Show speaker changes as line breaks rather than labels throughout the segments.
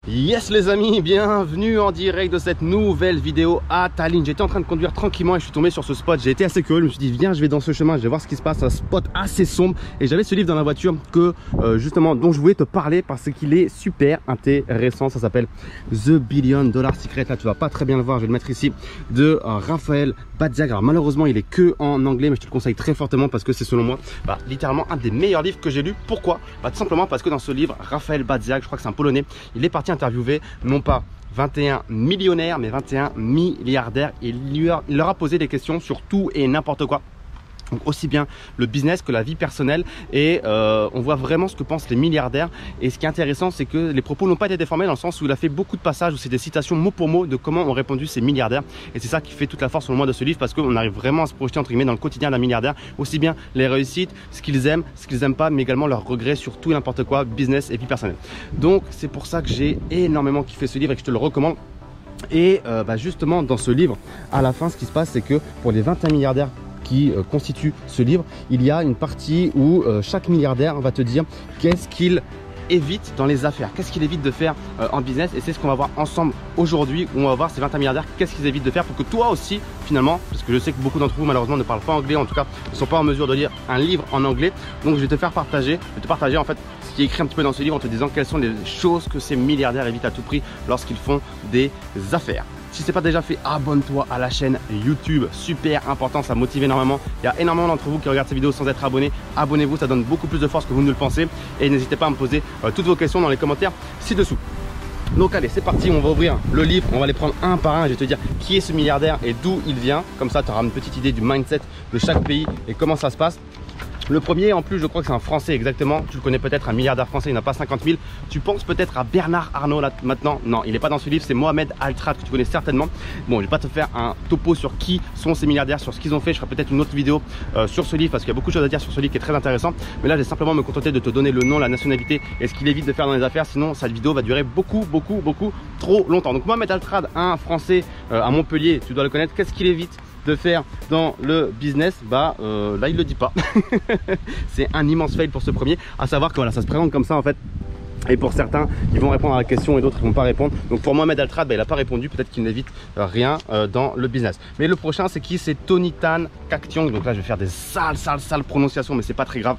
Yes les amis, bienvenue en direct de cette nouvelle vidéo à Tallinn. J'étais en train de conduire tranquillement et je suis tombé sur ce spot. J'ai été assez curieux, je me suis dit viens, je vais dans ce chemin, je vais voir ce qui se passe. Un spot assez sombre et j'avais ce livre dans la voiture que justement dont je voulais te parler parce qu'il est super intéressant. Ça s'appelle The $1 Billion Secret. Là tu vas pas très bien le voir, je vais le mettre ici, de Raphaël Badzak. Alors malheureusement il est que en anglais, mais je te le conseille très fortement parce que c'est selon moi littéralement un des meilleurs livres que j'ai lu. Pourquoi? Tout simplement parce que dans ce livre, Raphaël Badzak, je crois que c'est un Polonais, il est parti interviewer non pas 21 millionnaires mais 21 milliardaires et il leur a posé des questions sur tout et n'importe quoi. Donc aussi bien le business que la vie personnelle et on voit vraiment ce que pensent les milliardaires. Et ce qui est intéressant, c'est que les propos n'ont pas été déformés dans le sens où il a fait beaucoup de passages où c'est des citations mot pour mot de comment ont répondu ces milliardaires. Et c'est ça qui fait toute la force selon moi de ce livre, parce qu'on arrive vraiment à se projeter entre guillemets dans le quotidien d'un milliardaire, aussi bien les réussites, ce qu'ils aiment pas, mais également leurs regrets sur tout et n'importe quoi, business et vie personnelle. Donc c'est pour ça que j'ai énormément kiffé ce livre et que je te le recommande. Et justement dans ce livre, à la fin, ce qui se passe, c'est que pour les 21 milliardaires qui constitue ce livre, il y a une partie où chaque milliardaire va te dire qu'est-ce qu'il évite dans les affaires, qu'est-ce qu'il évite de faire en business. Et c'est ce qu'on va voir ensemble aujourd'hui, où on va voir ces 21 milliardaires, qu'est-ce qu'ils évitent de faire pour que toi aussi finalement, parce que je sais que beaucoup d'entre vous malheureusement ne parlent pas anglais, en tout cas ne sont pas en mesure de lire un livre en anglais. Donc je vais te faire partager, en fait ce qui est écrit un petit peu dans ce livre en te disant quelles sont les choses que ces milliardaires évitent à tout prix lorsqu'ils font des affaires. Si ce n'est pas déjà fait, abonne-toi à la chaîne YouTube, super important, ça motive énormément. Il y a énormément d'entre vous qui regardent ces vidéos sans être abonnés. Abonnez-vous, ça donne beaucoup plus de force que vous ne le pensez. Et n'hésitez pas à me poser toutes vos questions dans les commentaires ci-dessous. Donc allez, c'est parti, on va ouvrir le livre, on va les prendre un par un et je vais te dire qui est ce milliardaire et d'où il vient. Comme ça, tu auras une petite idée du mindset de chaque pays et comment ça se passe. Le premier, en plus, je crois que c'est un Français exactement. Tu le connais peut-être, un milliardaire français, il n'a pas 50 000. Tu penses peut-être à Bernard Arnault là maintenant? Non, il n'est pas dans ce livre, c'est Mohamed Altrad que tu connais certainement. Bon, je vais pas te faire un topo sur qui sont ces milliardaires, sur ce qu'ils ont fait. Je ferai peut-être une autre vidéo sur ce livre parce qu'il y a beaucoup de choses à dire sur ce livre qui est très intéressant. Mais là, je vais simplement me contenter de te donner le nom, la nationalité et ce qu'il évite de faire dans les affaires. Sinon, cette vidéo va durer beaucoup trop longtemps. Donc Mohamed Altrad, un Français à Montpellier, tu dois le connaître. Qu'est-ce qu'il évite de faire dans le business? Là il le dit pas. C'est un immense fail pour ce premier, à savoir que voilà, ça se présente comme ça en fait. Et pour certains, ils vont répondre à la question et d'autres ils vont pas répondre. Donc pour Mohamed Altrad, il n'a pas répondu. Peut-être qu'il n'évite rien dans le business. Mais le prochain, c'est qui? C'est Tonitan Kaktiong. Donc là, je vais faire des sales prononciations, mais c'est pas très grave.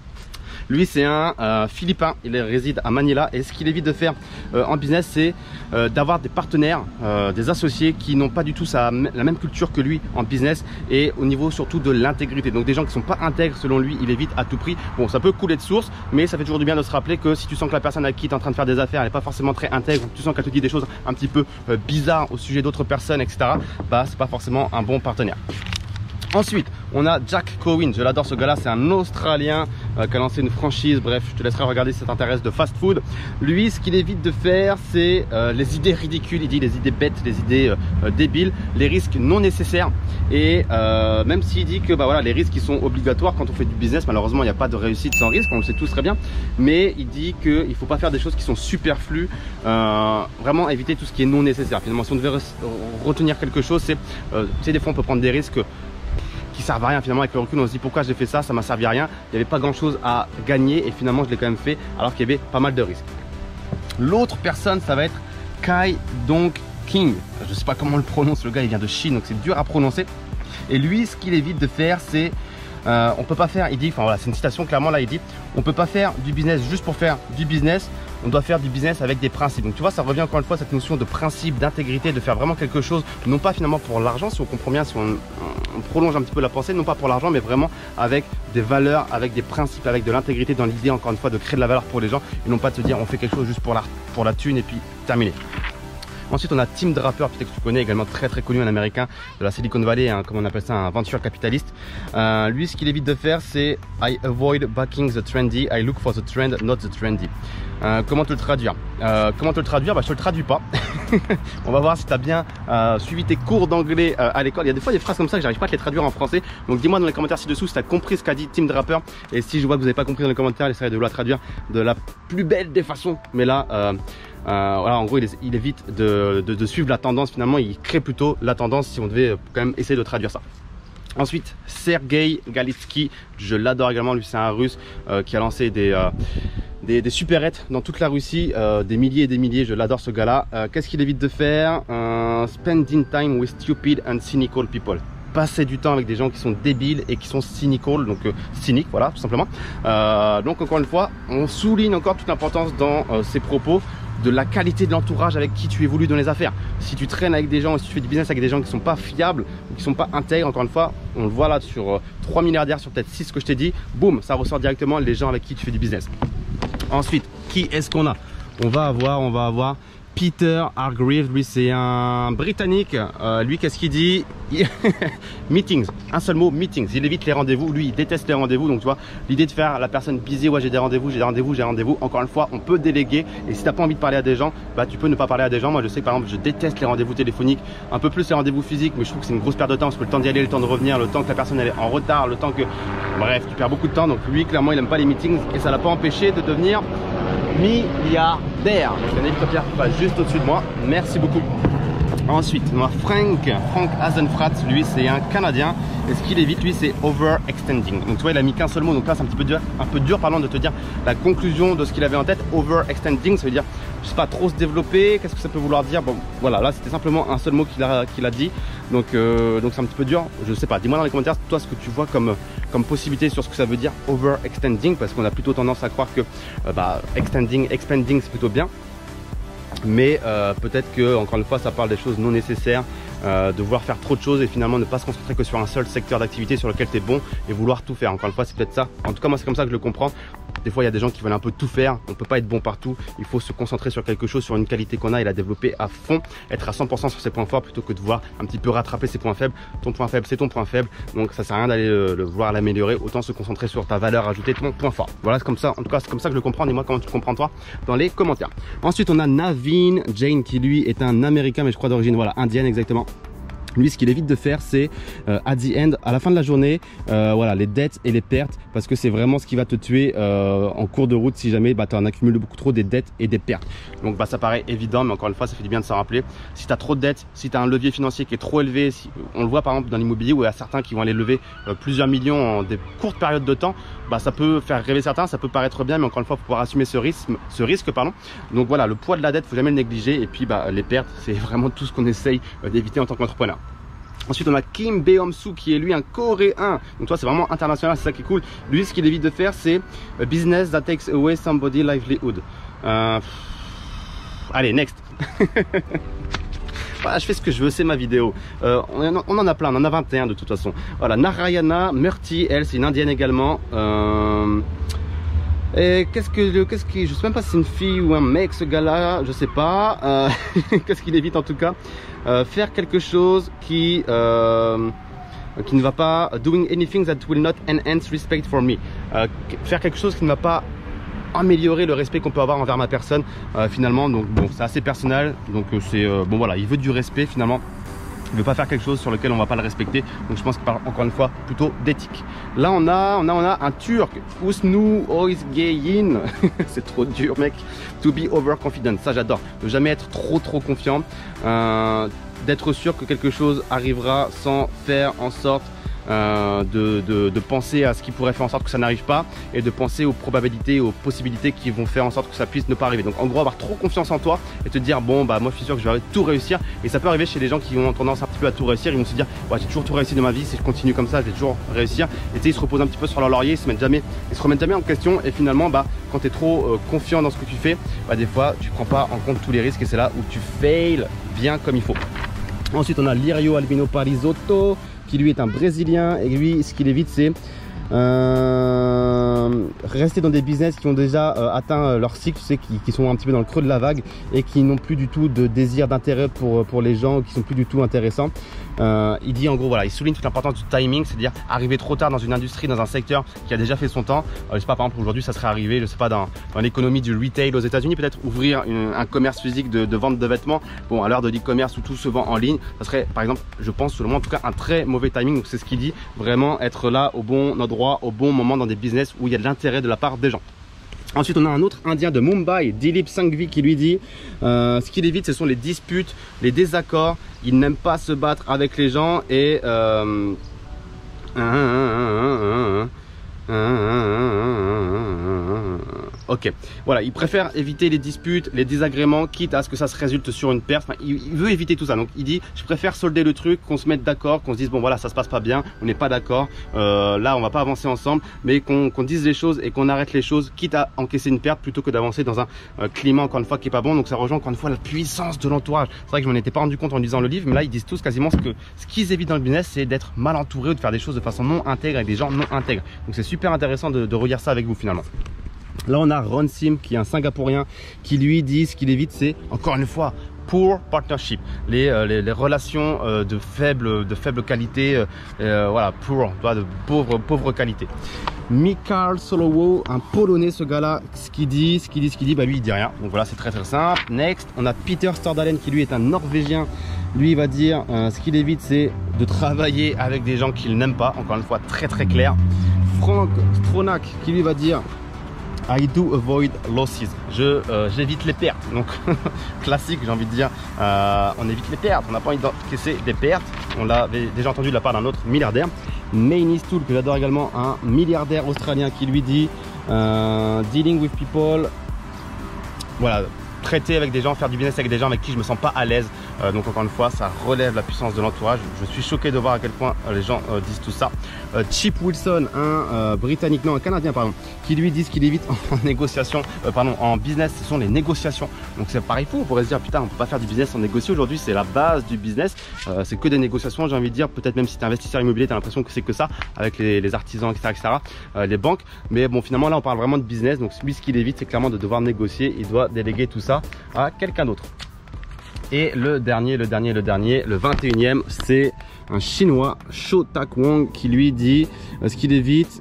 Lui, c'est un Philippin, il réside à Manila et ce qu'il évite de faire en business, c'est d'avoir des partenaires, des associés qui n'ont pas du tout la même culture que lui en business et au niveau surtout de l'intégrité. Donc des gens qui ne sont pas intègres selon lui, il évite à tout prix. Bon, ça peut couler de source, mais ça fait toujours du bien de se rappeler que si tu sens que la personne avec qui tu es en train de faire des affaires, elle n'est pas forcément très intègre, ou que tu sens qu'elle te dit des choses un petit peu bizarres au sujet d'autres personnes, etc., c'est pas forcément un bon partenaire. Ensuite, on a Jack Cowin, je l'adore ce gars-là, c'est un Australien qui a lancé une franchise, bref, je te laisserai regarder si ça t'intéresse, de fast food. Lui, ce qu'il évite de faire, c'est les idées ridicules, il dit les idées bêtes, les idées débiles, les risques non nécessaires. Et même s'il dit que voilà, les risques qui sont obligatoires quand on fait du business, malheureusement, il n'y a pas de réussite sans risque, on le sait tous très bien. Mais il dit qu'il ne faut pas faire des choses qui sont superflues, vraiment éviter tout ce qui est non nécessaire. Finalement, si on devait retenir quelque chose, c'est, tu sais, des fois on peut prendre des risques qui servent à rien. Finalement avec le recul on se dit pourquoi j'ai fait ça, ça m'a servi à rien, il n'y avait pas grand chose à gagner et finalement je l'ai quand même fait alors qu'il y avait pas mal de risques. L'autre personne, ça va être Kai Dong King, je sais pas comment on le prononce, le gars il vient de Chine donc c'est dur à prononcer. Et lui, ce qu'il évite de faire, c'est on peut pas faire, il dit, enfin voilà, c'est une citation clairement là, il dit on peut pas faire du business juste pour faire du business, on doit faire du business avec des principes. Donc tu vois, ça revient encore une fois cette notion de principe, d'intégrité, de faire vraiment quelque chose, non pas finalement pour l'argent, si on comprend bien, si on prolonge un petit peu la pensée, non pas pour l'argent, mais vraiment avec des valeurs, avec des principes, avec de l'intégrité, dans l'idée encore une fois de créer de la valeur pour les gens et non pas de se dire on fait quelque chose juste pour la thune et puis terminé. Ensuite, on a Tim Draper, peut-être que tu connais, également très connu, un américain de la Silicon Valley, comme on appelle ça, un venture capitaliste. Lui, ce qu'il évite de faire, c'est I avoid backing the trendy, I look for the trend, not the trendy. Comment te le traduire? Je te le traduis pas. On va voir si tu as bien suivi tes cours d'anglais à l'école. Il y a des fois des phrases comme ça que j'arrive pas à te les traduire en français. Donc dis-moi dans les commentaires ci-dessous si tu as compris ce qu'a dit Tim Draper. Et si je vois que vous n'avez pas compris dans les commentaires, j'essaierai de vous la traduire de la plus belle des façons. Mais là, voilà, en gros, il évite de suivre la tendance. Finalement, il crée plutôt la tendance si on devait quand même essayer de traduire ça. Ensuite, Sergei Galitsky, je l'adore également. Lui, c'est un Russe qui a lancé des supérettes dans toute la Russie, des milliers et des milliers. Je l'adore ce gars-là. Qu'est-ce qu'il évite de faire? Spending time with stupid and cynical people. Passer du temps avec des gens qui sont débiles et qui sont cynical, donc cyniques, voilà, tout simplement. Donc encore une fois, on souligne encore toute l'importance dans ces propos de la qualité de l'entourage avec qui tu évolues dans les affaires. Si tu traînes avec des gens, si tu fais du business avec des gens qui ne sont pas fiables ou qui ne sont pas intègres, encore une fois, on le voit là sur 3 milliardaires sur peut-être 6 que je t'ai dit, boum, ça ressort directement les gens avec qui tu fais du business. Ensuite, qui est-ce qu'on a? On va avoir Peter Hargreaves, lui c'est un Britannique. Lui qu'est-ce qu'il dit? Meetings, un seul mot, meetings. Il évite les rendez-vous, lui il déteste les rendez-vous. Donc tu vois, l'idée de faire la personne busy, ouais j'ai des rendez-vous, encore une fois on peut déléguer. Et si t'as pas envie de parler à des gens, bah tu peux ne pas parler à des gens. Moi je sais que par exemple je déteste les rendez-vous téléphoniques, un peu plus les rendez-vous physiques, mais je trouve que c'est une grosse perte de temps parce que le temps d'y aller, le temps de revenir, le temps que la personne elle est en retard, le temps que... Bref, tu perds beaucoup de temps. Donc lui clairement il aime pas les meetings et ça l'a pas empêché de devenir milliardaire. Donc un hélicoptère qui passe juste au-dessus de moi, merci beaucoup. Ensuite, on a Frank Hasenfratz, lui c'est un Canadien. Et ce qu'il évite, lui, c'est overextending. Donc tu vois, il a mis qu'un seul mot, donc là c'est un peu dur pardon, de te dire la conclusion de ce qu'il avait en tête. Overextending, ça veut dire, je sais pas, trop se développer. Qu'est-ce que ça peut vouloir dire? Bon, voilà, là c'était simplement un seul mot qu'il a dit. Donc c'est un petit peu dur, je sais pas. Dis-moi dans les commentaires, toi, ce que tu vois comme possibilité sur ce que ça veut dire overextending, parce qu'on a plutôt tendance à croire que expanding, c'est plutôt bien. Mais peut-être que, encore une fois, ça parle des choses non nécessaires, de vouloir faire trop de choses et finalement ne pas se concentrer que sur un seul secteur d'activité sur lequel tu es bon et vouloir tout faire. Encore une fois, c'est peut-être ça. En tout cas, moi, c'est comme ça que je le comprends. Des fois, il y a des gens qui veulent un peu tout faire. On ne peut pas être bon partout. Il faut se concentrer sur quelque chose, sur une qualité qu'on a et la développer à fond. Être à 100% sur ses points forts plutôt que de voir un petit peu rattraper ses points faibles. Ton point faible, c'est ton point faible. Donc, ça sert à rien d'aller le voir l'améliorer. Autant se concentrer sur ta valeur ajoutée, ton point fort. Voilà, c'est comme ça. En tout cas, c'est comme ça que je le comprends. Dis-moi comment tu le comprends toi dans les commentaires. Ensuite, on a Naveen Jain qui lui est un Américain, mais je crois d'origine indienne exactement. Lui, ce qu'il évite de faire, c'est at the end, à la fin de la journée, voilà, les dettes et les pertes, parce que c'est vraiment ce qui va te tuer en cours de route si jamais tu en accumules beaucoup trop, des dettes et des pertes. Donc ça paraît évident, mais encore une fois, ça fait du bien de s'en rappeler. Si tu as trop de dettes, si tu as un levier financier qui est trop élevé, on le voit par exemple dans l'immobilier où il y a certains qui vont aller lever plusieurs millions en des courtes périodes de temps, ça peut faire rêver certains, ça peut paraître bien, mais encore une fois, il faut pouvoir assumer ce risque. Donc voilà, le poids de la dette, il ne faut jamais le négliger. Et puis les pertes, c'est vraiment tout ce qu'on essaye d'éviter en tant qu'entrepreneur. Ensuite, on a Kim Beom-soo qui est lui un Coréen. Donc toi, c'est vraiment international, c'est ça qui est cool. Lui, ce qu'il évite de faire, c'est business that takes away somebody's livelihood. Allez, next. Voilà, je fais ce que je veux, c'est ma vidéo. On en a plein, on en a 21 de toute façon. Voilà, Narayana Murthy, elle, c'est une indienne également. Et je sais même pas si c'est une fille ou un mec ce gars-là, je sais pas. Qu'est-ce qu'il évite en tout cas? Faire quelque chose qui ne va pas, doing anything that will not enhance respect for me. Faire quelque chose qui ne va pas améliorer le respect qu'on peut avoir envers ma personne finalement. Donc bon, c'est assez personnel. Donc c'est bon voilà, il veut du respect finalement. Il ne veut pas faire quelque chose sur lequel on ne va pas le respecter. Donc je pense qu'il parle encore une fois plutôt d'éthique. Là on a un Turc, Usnu Oizgeyin. C'est trop dur mec. To be overconfident, ça j'adore. Ne jamais être trop confiant. D'être sûr que quelque chose arrivera sans faire en sorte de penser à ce qui pourrait faire en sorte que ça n'arrive pas et de penser aux probabilités, aux possibilités qui vont faire en sorte que ça puisse ne pas arriver. Donc en gros, avoir trop confiance en toi et te dire bon moi je suis sûr que je vais tout réussir. Et ça peut arriver chez les gens qui ont tendance un petit peu à tout réussir. Ils vont se dire ouais, j'ai toujours tout réussi dans ma vie, si je continue comme ça je vais toujours réussir. Et tu sais, ils se reposent un petit peu sur leur laurier, ils se remettent jamais en question. Et finalement quand tu es trop confiant dans ce que tu fais, des fois tu prends pas en compte tous les risques et c'est là où tu fails bien comme il faut. Ensuite on a Lirio Albino Parisotto qui lui est un Brésilien et lui ce qu'il évite c'est rester dans des business qui ont déjà atteint leur cycle, tu sais, qui sont un petit peu dans le creux de la vague et qui n'ont plus du tout de désir d'intérêt pour les gens, qui sont plus du tout intéressants. Il dit en gros voilà, il souligne toute l'importance du timing, c'est-à-dire arriver trop tard dans une industrie, dans un secteur qui a déjà fait son temps. Je sais pas, par exemple aujourd'hui ça serait arrivé, je sais pas, dans l'économie du retail aux États-Unis, peut-être ouvrir un commerce physique de vente de vêtements. Bon, à l'heure de l'e-commerce où tout se vend en ligne, ça serait par exemple, je pense selon moi en tout cas, un très mauvais timing. Donc c'est ce qu'il dit, vraiment être là au bon endroit, au bon moment dans des business où il y a de l'intérêt de la part des gens. Ensuite, on a un autre Indien de Mumbai, Dilip Sanghvi, qui lui dit ce qu'il évite, ce sont les disputes, les désaccords. Il n'aime pas se battre avec les gens et Ok, voilà, il préfère éviter les disputes, les désagréments, quitte à ce que ça se résulte sur une perte. Enfin, il veut éviter tout ça. Donc il dit, je préfère solder le truc, qu'on se mette d'accord, qu'on se dise bon voilà, ça se passe pas bien, on n'est pas d'accord, là on va pas avancer ensemble, mais qu'on dise les choses et qu'on arrête les choses, quitte à encaisser une perte plutôt que d'avancer dans un climat encore une fois qui est pas bon. Donc ça rejoint encore une fois la puissance de l'entourage. C'est vrai que je m'en étais pas rendu compte en lisant le livre, mais là ils disent tous quasiment ce qu'ils évitent dans le business, c'est d'être mal entouré ou de faire des choses de façon non intègre avec des gens non intègres. Donc c'est super intéressant de relire ça avec vous finalement. Là on a Ron Sim qui est un Singapourien qui lui dit ce qu'il évite, c'est encore une fois poor partnership, les relations de faible qualité, voilà, poor, de pauvre qualité. Mikael Solowo, un Polonais, ce gars-là, ce qu'il dit, bah lui il dit rien. Donc voilà, c'est très simple. Next, on a Peter Stordalen qui lui est un Norvégien. Lui il va dire ce qu'il évite, c'est de travailler avec des gens qu'il n'aime pas. Encore une fois, très clair. Frank Stronach qui lui va dire I do avoid losses. J'évite les pertes. Donc classique, j'ai envie de dire, on évite les pertes. On n'a pas envie d'encaisser des pertes. On l'avait déjà entendu de la part d'un autre milliardaire. Main Tool, que j'adore également, un milliardaire australien qui lui dit dealing with people. Voilà, traiter avec des gens, faire du business avec des gens avec qui je me sens pas à l'aise. Donc encore une fois, ça relève la puissance de l'entourage. Je suis choqué de voir à quel point les gens disent tout ça. Chip Wilson, un Britannique, non un Canadien pardon, qui lui dit ce qu'il évite en négociation, en business, ce sont les négociations. Donc c'est pareil fou, on pourrait se dire putain on peut pas faire du business sans négocier aujourd'hui, c'est la base du business, c'est que des négociations, j'ai envie de dire. Peut-être même si tu es investisseur immobilier, tu as l'impression que c'est que ça avec les artisans etc, les banques, mais bon finalement là on parle vraiment de business. Donc lui ce qu'il évite c'est clairement de devoir négocier, il doit déléguer tout ça à quelqu'un d'autre. Et le dernier, le 21e, c'est un chinois, Shou Tak Wong, qui lui dit ce qu'il évite.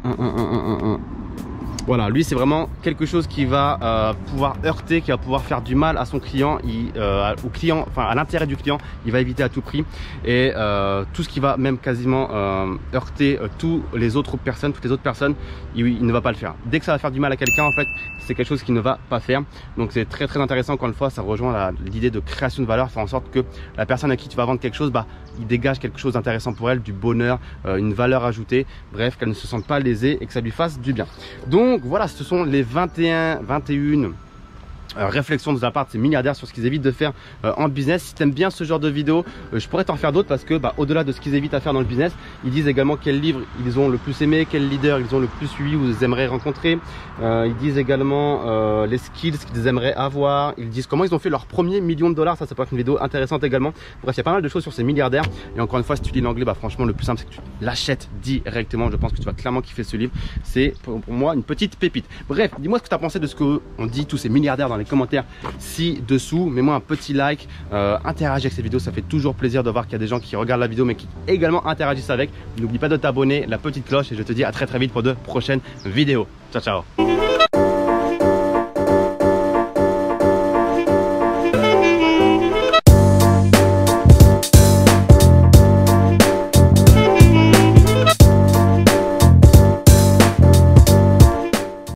Voilà, lui c'est vraiment quelque chose qui va pouvoir heurter, qui va pouvoir faire du mal à son client, au client, enfin à l'intérêt du client, il va éviter à tout prix. Et tout ce qui va même quasiment heurter toutes les autres personnes, il ne va pas le faire. Dès que ça va faire du mal à quelqu'un, en fait, c'est quelque chose qu'il ne va pas faire. Donc c'est très intéressant, encore une fois, ça rejoint l'idée de création de valeur, faire en sorte que la personne à qui tu vas vendre quelque chose, bah, il dégage quelque chose d'intéressant pour elle, du bonheur, une valeur ajoutée, bref, qu'elle ne se sente pas lésée et que ça lui fasse du bien. Donc voilà, ce sont les 21 réflexion de la part de ces milliardaires sur ce qu'ils évitent de faire en business. Si tu aimes bien ce genre de vidéo, je pourrais t'en faire d'autres parce que au-delà de ce qu'ils évitent à faire dans le business, ils disent également quels livres ils ont le plus aimé, quels leaders ils ont le plus suivi ou ils aimeraient rencontrer. Ils disent également les skills qu'ils aimeraient avoir. Ils disent comment ils ont fait leur premier $1 million. Ça peut être une vidéo intéressante également. Bref, il y a pas mal de choses sur ces milliardaires. Et encore une fois, si tu lis l'anglais, franchement, le plus simple, c'est que tu l'achètes directement. Je pense que tu vas clairement kiffer ce livre. C'est pour moi une petite pépite. Bref, dis-moi ce que tu as pensé de ce qu'on dit tous ces milliardaires dans les commentaires ci-dessous. Mets-moi un petit like, interagis avec cette vidéo, ça fait toujours plaisir de voir qu'il y a des gens qui regardent la vidéo mais qui également interagissent avec. N'oublie pas de t'abonner, la petite cloche et je te dis à très vite pour de prochaines vidéos. Ciao ciao.